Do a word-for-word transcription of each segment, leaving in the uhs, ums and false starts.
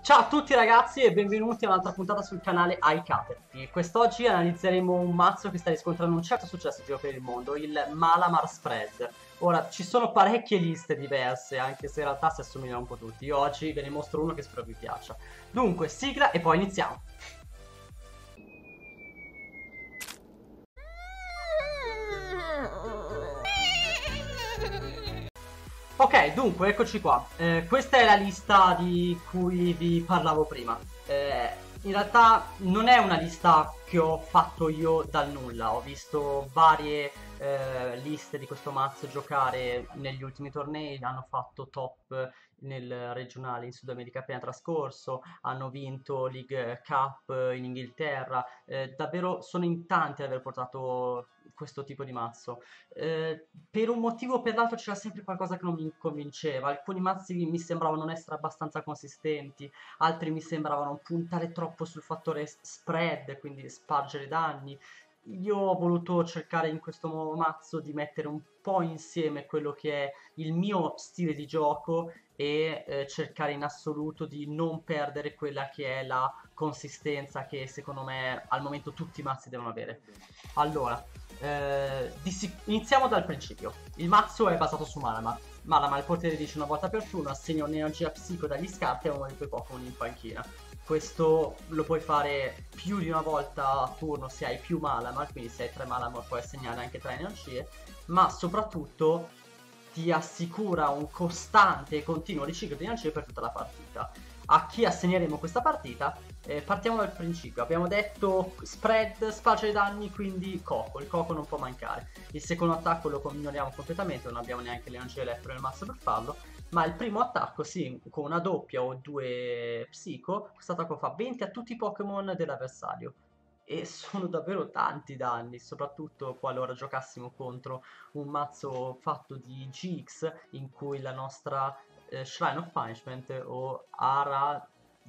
Ciao a tutti ragazzi e benvenuti a un'altra puntata sul canale iCaterpie. Quest'oggi analizzeremo un mazzo che sta riscontrando un certo successo in giro per il mondo, il Malamar Spread. Ora, ci sono parecchie liste diverse, anche se in realtà si assomigliano un po' tutti. Io oggi ve ne mostro uno che spero vi piaccia. Dunque, sigla e poi iniziamo. Ok, dunque, eccoci qua. Eh, questa è la lista di cui vi parlavo prima. Eh, in realtà non è una lista che ho fatto io dal nulla. Ho visto varie eh, liste di questo mazzo giocare negli ultimi tornei. Hanno fatto top nel regionale in Sud America appena trascorso. Hanno vinto League Cup in Inghilterra. Eh, davvero sono in tanti ad aver portato questo tipo di mazzo. Eh, per un motivo o per l'altro c'era sempre qualcosa che non mi convinceva. Alcuni mazzi mi sembravano non essere abbastanza consistenti, altri mi sembravano puntare troppo sul fattore s- spread, quindi spargere danni. Io ho voluto cercare in questo nuovo mazzo di mettere un po' insieme quello che è il mio stile di gioco e eh, cercare in assoluto di non perdere quella che è la consistenza che secondo me al momento tutti i mazzi devono avere. Allora, eh, di iniziamo dal principio. Il mazzo è basato su Malamar. Malamar il potere dice una volta per turno, assegna un'energia psico dagli scarti a uno dei tuoi Pokémon in panchina. Questo lo puoi fare più di una volta a turno se hai più Malamar, quindi se hai tre Malamar puoi assegnare anche tre energie, ma soprattutto ti assicura un costante e continuo riciclo di energie per tutta la partita. A chi assegneremo questa partita? Eh, partiamo dal principio. Abbiamo detto spread, spaccia i danni, quindi Coco. Il Coco non può mancare. Il secondo attacco lo ignoriamo completamente, non abbiamo neanche le energie elettro nel mazzo per farlo. Ma il primo attacco, sì, con una doppia o due psico, questo attacco fa venti a tutti i Pokémon dell'avversario. E sono davvero tanti danni, soprattutto qualora giocassimo contro un mazzo fatto di G X in cui la nostra eh, Shrine of Punishment o Ara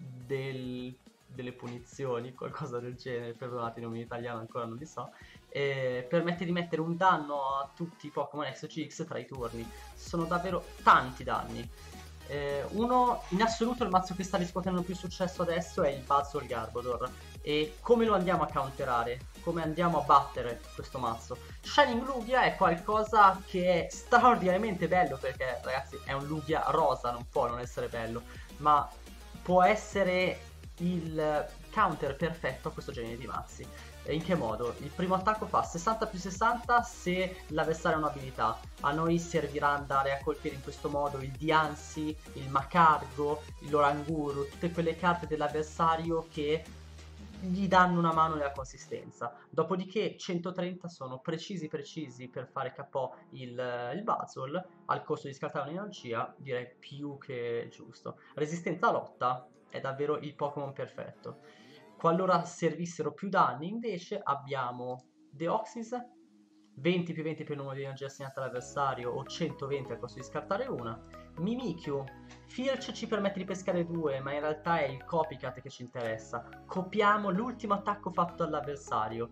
del- delle punizioni, qualcosa del genere, perdonate i nomi in italiano ancora non li so, eh, permette di mettere un danno a tutti i Pokémon X o G X tra i turni. Sono davvero tanti danni. Eh, uno in assoluto il mazzo che sta riscuotendo più successo adesso è il Buzzwole Garbodor. E come lo andiamo a counterare? Come andiamo a battere questo mazzo? Shining Lugia è qualcosa che è straordinariamente bello perché ragazzi è un Lugia rosa, non può non essere bello, ma può essere il counter perfetto a questo genere di mazzi. E in che modo? Il primo attacco fa sessanta più sessanta se l'avversario ha un'abilità. A noi servirà andare a colpire in questo modo il Diancie, il Macargo, l'Oranguru, tutte quelle carte dell'avversario che gli danno una mano nella consistenza. Dopodiché centotrenta sono precisi precisi per fare K O il, il Buzzwole, al costo di scartare un'energia, direi più che giusto. Resistenza a lotta è davvero il Pokémon perfetto. Qualora servissero più danni, invece, abbiamo Deoxys, venti più venti per il numero di energia assegnata all'avversario o centoventi al costo di scartare una. Mimikyu, Filch ci permette di pescare due, ma in realtà è il copycat che ci interessa. Copiamo l'ultimo attacco fatto all'avversario.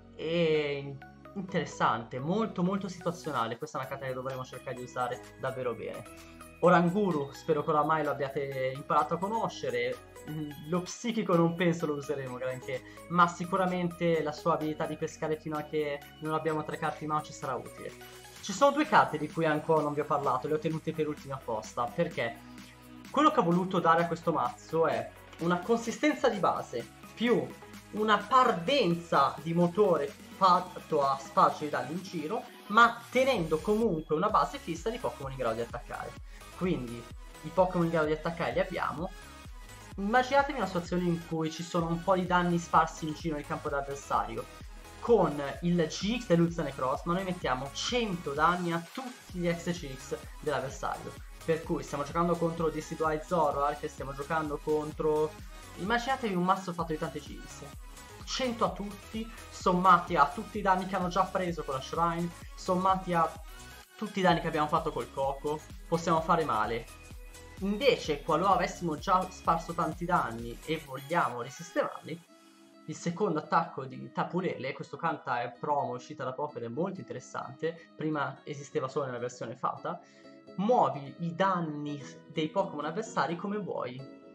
E interessante, molto molto situazionale. Questa è una carta che dovremo cercare di usare davvero bene. Oranguru, spero che oramai lo abbiate imparato a conoscere. Lo psichico non penso lo useremo granché, ma sicuramente la sua abilità di pescare fino a che non abbiamo tre carte in mano ci sarà utile. Ci sono due carte di cui ancora non vi ho parlato, le ho tenute per ultima apposta, perché quello che ho voluto dare a questo mazzo è una consistenza di base più una parvenza di motore fatto a spargere danni in giro, ma tenendo comunque una base fissa di Pokémon in grado di attaccare. Quindi i Pokémon in grado di attaccare li abbiamo. Immaginatevi una situazione in cui ci sono un po' di danni sparsi in giro nel campo dell'avversario. Con il G X dell'Ultra Necross, ma noi mettiamo cento danni a tutti gli X C X dell'avversario. Per cui stiamo giocando contro Decidueye Zoroark, stiamo giocando contro... Immaginatevi un mazzo fatto di tante G X. cento a tutti, sommati a tutti i danni che hanno già preso con la Shrine, sommati a tutti i danni che abbiamo fatto col Coco, possiamo fare male. Invece, qualora avessimo già sparso tanti danni e vogliamo risistemarli, il secondo attacco di Tapulele, questo canta è promo uscita da poco ed è molto interessante, prima esisteva solo nella versione Fata, muovi i danni dei Pokémon avversari come vuoi.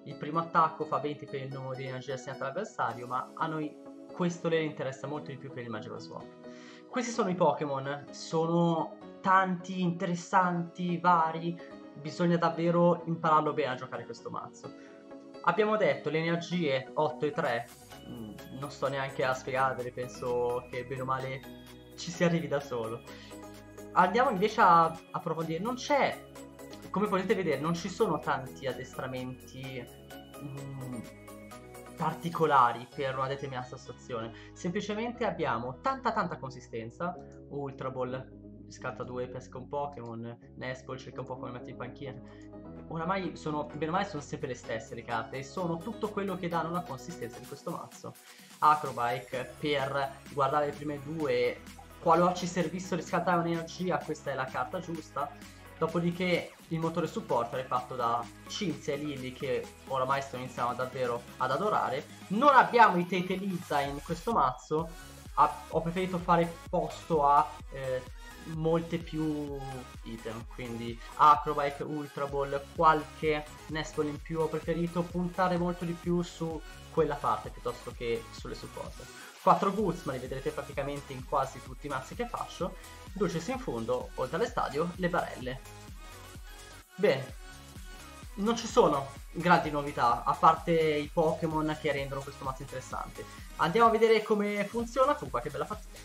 il primo attacco fa venti per il numero di energia assegnata all'avversario, ma a noi questo le interessa molto di più per il Magical Swap. Questi sono i Pokémon, sono tanti, interessanti, vari, bisogna davvero impararlo bene a giocare questo mazzo. Abbiamo detto le energie otto e tre, non sto neanche a spiegarvele, penso che bene o male ci si arrivi da solo. Andiamo invece a approfondire, non c'è, come potete vedere, non ci sono tanti addestramenti mm, particolari per una determinata situazione, semplicemente abbiamo tanta tanta consistenza. Ultra Ball scatta due, pesca un Pokémon, Nespol cerca un Pokémon e mette in panchina. Oramai sono, bene o male, sono sempre le stesse le carte e sono tutto quello che danno la consistenza di questo mazzo. Acrobike per guardare le prime due, qualora ci servissero riscaldare un'energia, questa è la carta giusta. Dopodiché il motore supporter è fatto da Cinzia e Lily, che oramai sto iniziando davvero ad adorare. Non abbiamo i Teitel-Liza in questo mazzo, ha, ho preferito fare posto a eh, molte più item, quindi Acrobike, Ultra Ball, qualche Nespol in più. Ho preferito puntare molto di più su quella parte piuttosto che sulle supporter. quattro Goods, ma li vedrete praticamente in quasi tutti i mazzi che faccio. Dulcis in fondo, oltre all'estadio, le barelle. Bene, non ci sono grandi novità, a parte i Pokémon che rendono questo mazzo interessante. Andiamo a vedere come funziona con qualche bella partita.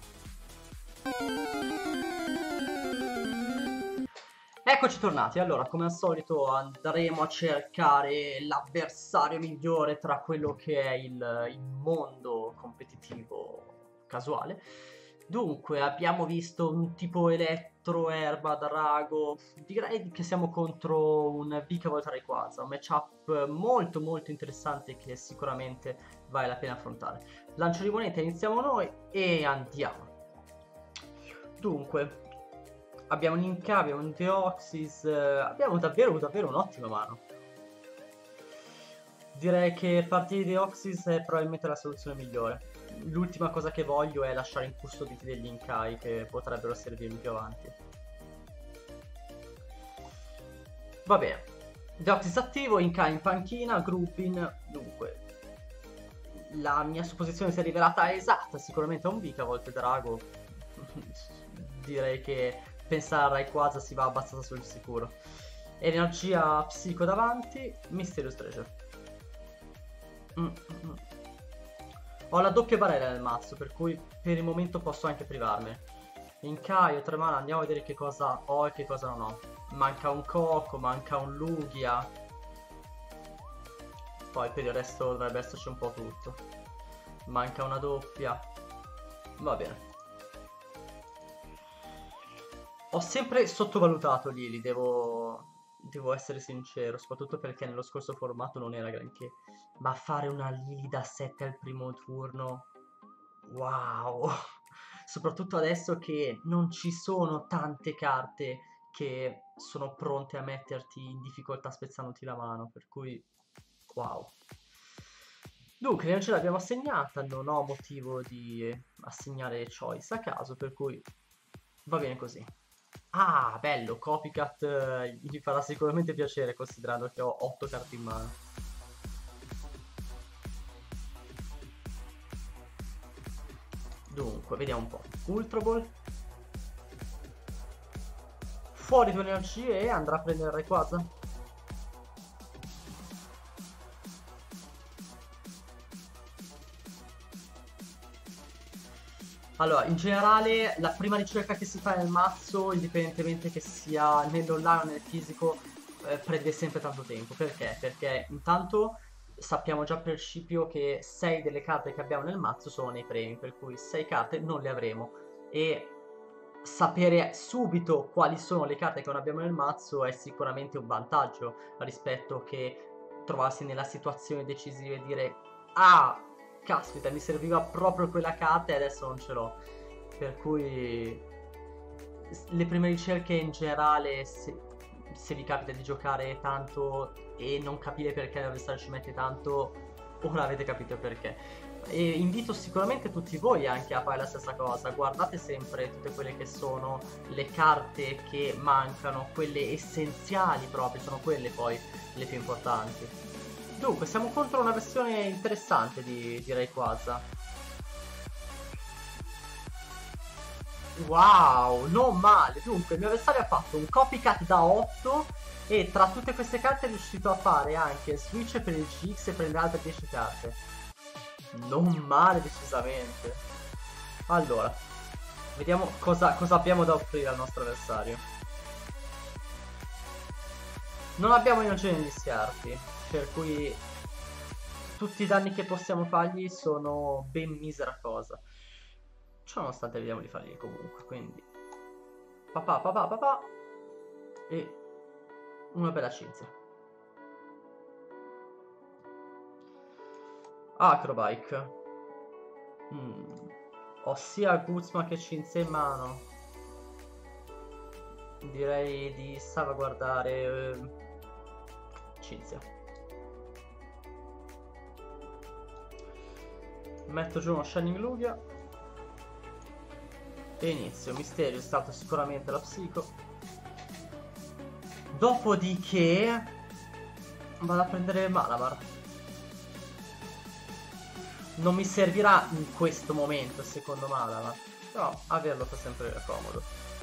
Eccoci tornati. Allora, come al solito andremo a cercare l'avversario migliore tra quello che è il, il mondo competitivo casuale. Dunque, abbiamo visto un tipo elettro, erba, drago. Direi che siamo contro un Vikavolt Rayquaza, un matchup molto molto interessante che sicuramente vale la pena affrontare. Lancio di moneta, iniziamo noi e andiamo. Dunque, abbiamo un Inca, abbiamo un Deoxys, eh, abbiamo davvero davvero un'ottima mano. Direi che partire di Deoxys è probabilmente la soluzione migliore. L'ultima cosa che voglio è lasciare incustoditi degli Incai che potrebbero servirmi più avanti. Va bene, Deoxys attivo, Incai in panchina, Groupin. Dunque, la mia supposizione si è rivelata esatta, sicuramente è un Vikavolt Drago. Direi che pensare a Rayquaza si va abbastanza sul sicuro. Energia psico davanti, Mysterious Treasure. Mm, mm, mm. Ho la doppia barella nel mazzo, per cui per il momento posso anche privarmene. Incaio, tre mana, andiamo a vedere che cosa ho e che cosa non ho. Manca un Coco, manca un Lugia. Poi per il resto dovrebbe esserci un po' tutto. Manca una doppia. Va bene. Ho sempre sottovalutato Lily, devo... devo essere sincero, soprattutto perché nello scorso formato non era granché. Ma fare una Lily da sette al primo turno, wow! Soprattutto adesso che non ci sono tante carte che sono pronte a metterti in difficoltà spezzandoti la mano, per cui wow. Dunque, non ce l'abbiamo assegnata, non ho motivo di assegnare choice a caso, per cui va bene così. Ah, bello, Copycat eh, gli farà sicuramente piacere considerando che ho otto carte in mano. Dunque, vediamo un po'. Ultra Ball. Fuori due energie e andrà a prendere il Rayquaza. Allora, in generale, la prima ricerca che si fa nel mazzo, indipendentemente che sia nell'online o nel fisico, eh, prende sempre tanto tempo. Perché? Perché intanto sappiamo già per principio che sei delle carte che abbiamo nel mazzo sono nei premi, per cui sei carte non le avremo. E sapere subito quali sono le carte che non abbiamo nel mazzo è sicuramente un vantaggio rispetto che trovarsi nella situazione decisiva e dire ah, caspita, mi serviva proprio quella carta e adesso non ce l'ho. Per cui le prime ricerche in generale, se, se vi capita di giocare tanto e non capire perché l'avversario ci mette tanto, ora avete capito perché. E invito sicuramente tutti voi anche a fare la stessa cosa. Guardate sempre tutte quelle che sono le carte che mancano, quelle essenziali proprio, sono quelle poi le più importanti. Dunque, siamo contro una versione interessante di, di Rayquaza. Wow, non male. Dunque, il mio avversario ha fatto un copycat da otto e tra tutte queste carte è riuscito a fare anche il switch per il G X e prendere altre dieci carte. Non male decisamente. Allora, vediamo cosa, cosa abbiamo da offrire al nostro avversario. Non abbiamo energia negli scarti, per cui tutti i danni che possiamo fargli sono ben misera cosa. Ciò nonostante vediamo di fargli comunque, quindi papà, papà, papà e una bella cinzia. Acrobike. Mm. Ho sia Guzma che cinzia in mano. Direi di salvaguardare eh, cinzia. Metto giù uno Shining Lugia e inizio. Misterio è stato sicuramente la psico. Dopodiché vado a prendere Malamar. Non mi servirà in questo momento secondo Malamar, però averlo fa sempre comodo.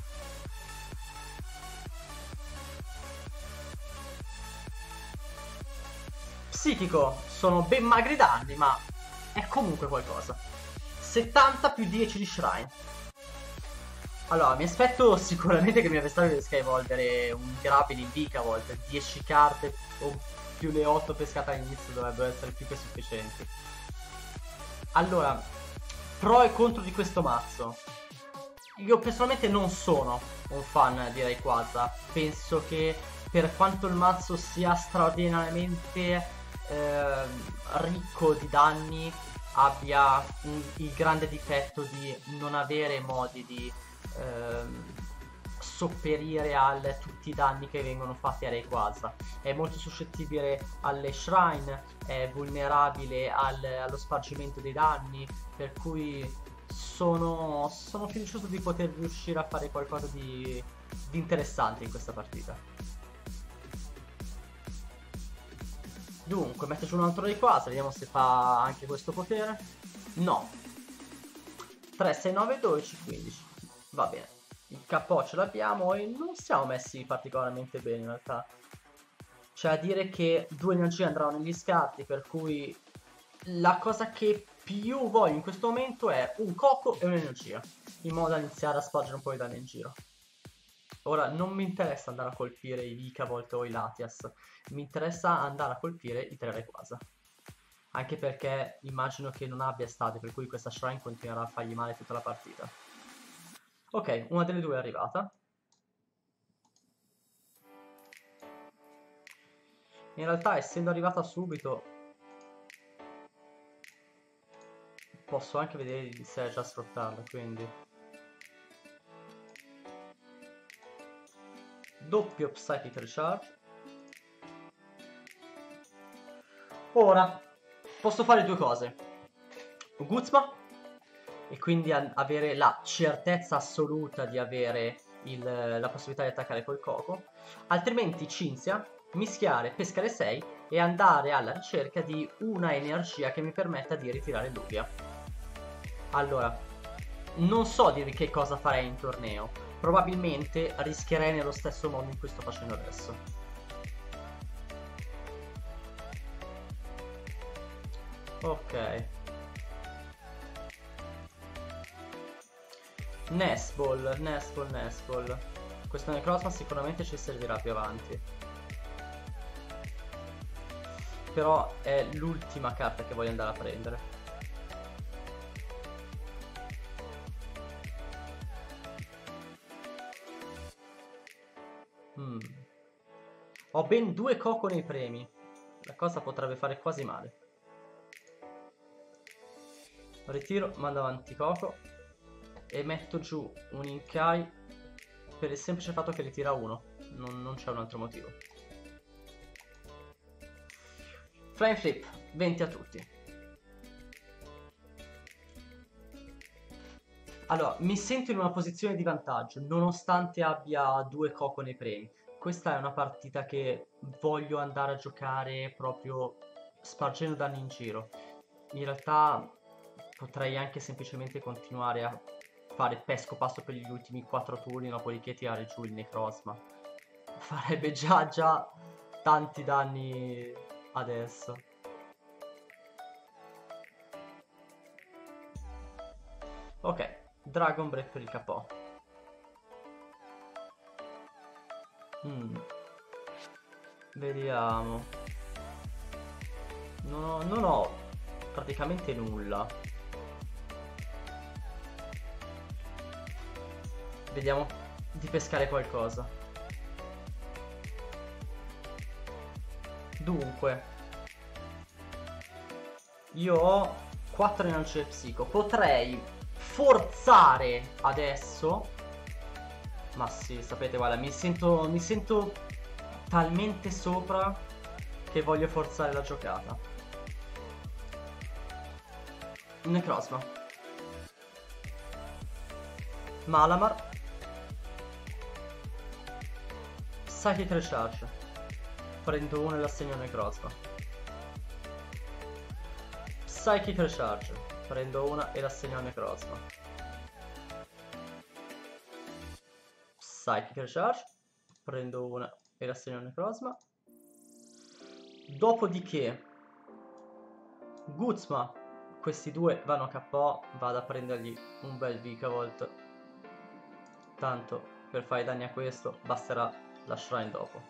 Psichico, sono ben magri danni, ma è comunque qualcosa. settanta più dieci di Shrine. Allora, mi aspetto sicuramente che il mio avversario riesca a evolvere un Grappling in Vika a volte. dieci carte o più le otto pescate all'inizio dovrebbero essere più che sufficienti. Allora, pro e contro di questo mazzo. Io personalmente non sono un fan di Rayquaza. Penso che per quanto il mazzo sia straordinariamente eh, ricco di danni, abbia un, il grande difetto di non avere modi di ehm, sopperire a tutti i danni che vengono fatti a Rayquaza. È molto suscettibile alle shrine, è vulnerabile al, allo spargimento dei danni, per cui sono, sono fiducioso di poter riuscire a fare qualcosa di, di interessante in questa partita. Dunque, metto giù un altro Rayquaza, vediamo se fa anche questo potere. No. tre, sei, nove, dodici, quindici. Va bene. Il K O ce l'abbiamo e non siamo messi particolarmente bene in realtà. C'è a dire che due energie andranno negli scarti, per cui la cosa che più voglio in questo momento è un Coco e un'energia, in modo da iniziare a spargere un po' di danni in giro. Ora, non mi interessa andare a colpire i Vikavolt o i Latias, mi interessa andare a colpire i tre Rayquaza. Anche perché immagino che non abbia estate, per cui questa Shrine continuerà a fargli male tutta la partita. Ok, una delle due è arrivata. In realtà, essendo arrivata subito, posso anche vedere se è già sfruttarla, quindi doppio Psychic Recharge. Ora posso fare due cose: Guzma, e quindi avere la certezza assoluta di avere il, la possibilità di attaccare col Coco, altrimenti Cinzia, mischiare, pescare sei e andare alla ricerca di una energia che mi permetta di ritirare Lugia. Allora, non so dirvi che cosa farei in torneo, probabilmente rischierei nello stesso modo in cui sto facendo adesso. Ok. Nesball, Nesball, Nesball. Questo Necrozma sicuramente ci servirà più avanti. Però è l'ultima carta che voglio andare a prendere. Hmm. Ho ben due Coco nei premi. La cosa potrebbe fare quasi male. Ritiro, mando avanti Coco e metto giù un Inkai per il semplice fatto che ritira uno. Non, non c'è un altro motivo. Flame Flip, venti a tutti. Allora, mi sento in una posizione di vantaggio, nonostante abbia due Coco nei premi. Questa è una partita che voglio andare a giocare proprio spargendo danni in giro. In realtà potrei anche semplicemente continuare a fare pesco passo per gli ultimi quattro turni, dopodiché tirare giù il Necrozma. Farebbe già già tanti danni adesso. Ok, Dragon Breath per il K O. Mm. Vediamo. Non ho, non ho praticamente nulla. Vediamo di pescare qualcosa. Dunque, io ho quattro energie psico. Potrei forzare adesso. Ma sì, sapete, guarda, mi sento, mi sento talmente sopra che voglio forzare la giocata. Necrozma. Malamar. Psychic Recharge. Prendo uno e l'assegno Necrozma. Psychic Recharge. Prendo una e l'assegno a Necrozma. Psychic Recharge. Prendo una e l'assegno a Necrozma. Dopodiché Guzma, questi due vanno a K O. Vado a prendergli un bel Vikavolt. Tanto per fare i danni a questo basterà la Shrine dopo.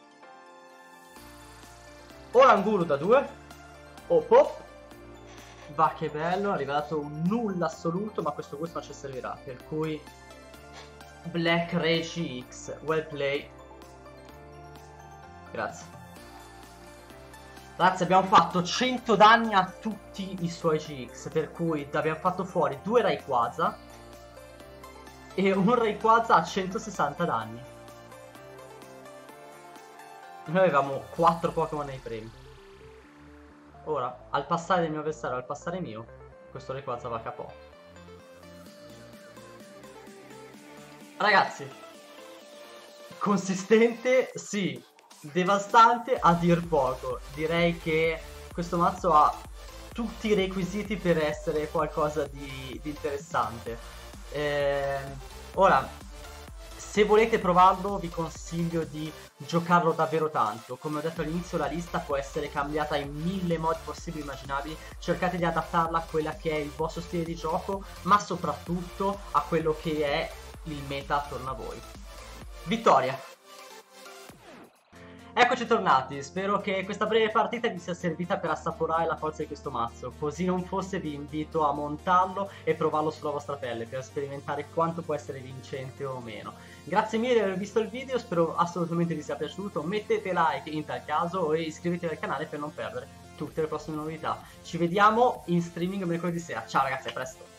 Oranguru da due. Oppo. Va che bello, è arrivato un nulla assoluto, ma questo Guzma ci servirà. Per cui Black Rage X, well play. Grazie. Ragazzi, abbiamo fatto cento danni a tutti i suoi G X, per cui abbiamo fatto fuori due Rayquaza e un Rayquaza a centosessanta danni. Noi avevamo quattro Pokémon nei premi. Ora, al passare del mio avversario, al passare mio, questo Rayquaza va a K O. Ragazzi, consistente, sì. Devastante a dir poco. Direi che questo mazzo ha tutti i requisiti per essere qualcosa di, di interessante. Ehm, ora, se volete provarlo vi consiglio di giocarlo davvero tanto. Come ho detto all'inizio, la lista può essere cambiata in mille modi possibili e immaginabili. Cercate di adattarla a quella che è il vostro stile di gioco, ma soprattutto a quello che è il meta attorno a voi. Vittoria! Eccoci tornati, spero che questa breve partita vi sia servita per assaporare la forza di questo mazzo. Così non fosse, vi invito a montarlo e provarlo sulla vostra pelle per sperimentare quanto può essere vincente o meno. Grazie mille di aver visto il video, spero assolutamente vi sia piaciuto. Mettete like in tal caso e iscrivetevi al canale per non perdere tutte le prossime novità. Ci vediamo in streaming mercoledì sera. Ciao ragazzi, a presto!